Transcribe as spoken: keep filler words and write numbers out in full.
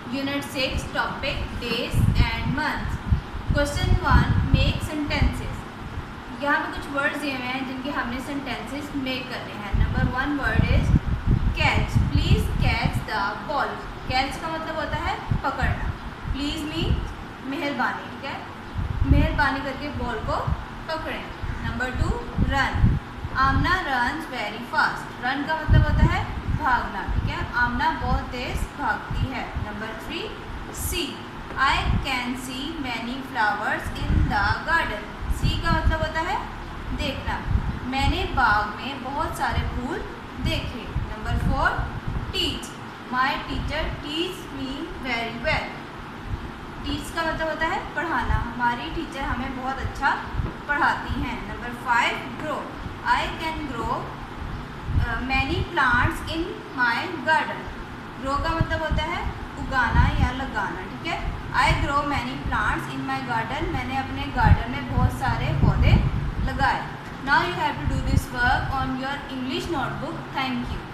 Unit six topic days and months. Question one, make sentences. यहाँ पे कुछ words दिए हुए हैं जिनके हमने सेंटेंसेस मेक करने हैं। Number one word is catch. Please catch the ball. Catch का मतलब होता है पकड़ना। प्लीज़ मीन्स मेहरबानी, ठीक है, मेहरबानी करके बॉल को पकड़ें। Number two run. Aamna runs very fast. Run का मतलब होता है भागना, ठीक है, आमना बहुत तेज भागती है। Number three see. I can see many flowers in the garden. See का मतलब होता है देखना। मैंने बाग में बहुत सारे फूल देखे। Number four teach. My teacher teach me very well. Teach का मतलब होता है पढ़ाना। हमारी टीचर हमें बहुत अच्छा पढ़ाती हैं। Number five grow. I can grow many plants in my garden. Grow का मतलब होता है उगाना या लगाना, ठीक है। I grow many plants in my garden. मैंने अपने गार्डन में बहुत सारे पौधे लगाए। Now you have to do this work on your English notebook. Thank you.